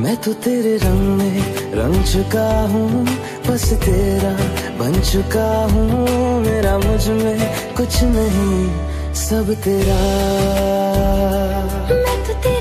मैं तो तेरे रंग में रंग चुका हूँ, बस तेरा बन चुका हूँ। मेरा मुझ में कुछ नहीं, सब तेरा। मैं तो तेरा